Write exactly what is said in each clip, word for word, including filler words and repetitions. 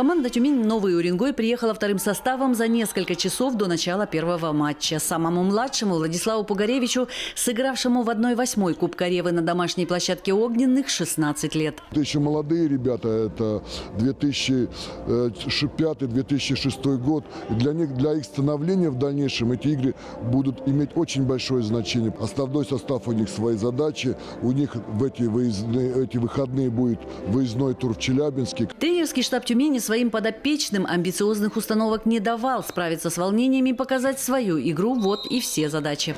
Команда «Тюмень» Новый Уренгой приехала вторым составом за несколько часов до начала первого матча. Самому младшему Владиславу Пугаревичу, сыгравшему в одной восьмой Кубка Ревы на домашней площадке «Огненных», шестнадцать лет. Это еще молодые ребята, это две тысячи пятый — две тысячи шестой год. Для них, для их становления в дальнейшем эти игры будут иметь очень большое значение. Основной состав, у них свои задачи, у них в эти, выездные, эти выходные будет выездной тур в Челябинске. Тренерский штаб «Тюмени» своим подопечным амбициозных установок не давал. Справиться с волнениями и показать свою игру – вот и все задачи.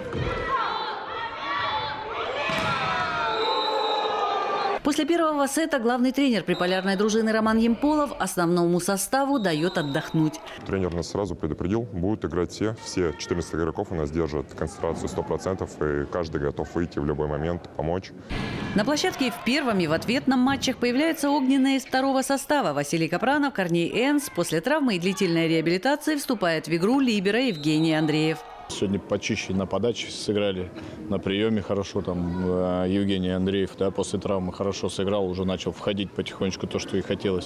После первого сета главный тренер приполярной дружины Роман Емполов основному составу дает отдохнуть. Тренер нас сразу предупредил, будут играть все. Все четырнадцать игроков у нас держат концентрацию сто процентов, и каждый готов выйти в любой момент, помочь. На площадке и в первом, и в ответном матчах появляются огненные из второго состава. Василий Капранов, Корней Энс. После травмы и длительной реабилитации вступает в игру либеро Евгений Андреев. Сегодня почище на подаче сыграли, на приеме хорошо. Там Евгений Андреев, да, после травмы хорошо сыграл, уже начал входить потихонечку то, что и хотелось.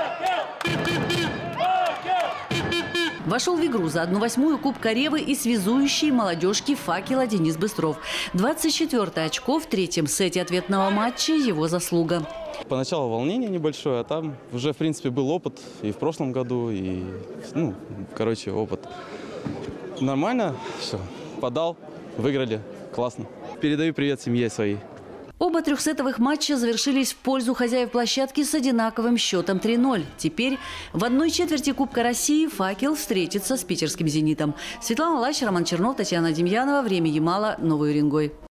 Вошел в игру за одну восьмую Кубка Ревы и связующий молодежки «Факела» Денис Быстров. двадцать четвёртое очко в третьем сете ответного матча – его заслуга. Поначалу волнение небольшое, а там уже, в принципе, был опыт и в прошлом году, и, ну, короче, опыт. Нормально, все, подал, выиграли, классно. Передаю привет семье своей. Оба трехсетовых матча завершились в пользу хозяев площадки с одинаковым счетом три ноль. Теперь в одной четверти Кубка России «Факел» встретится с питерским «Зенитом». Светлана Лащ, Роман Чернов, Татьяна Демьянова. Время Ямала. Новый Уренгой.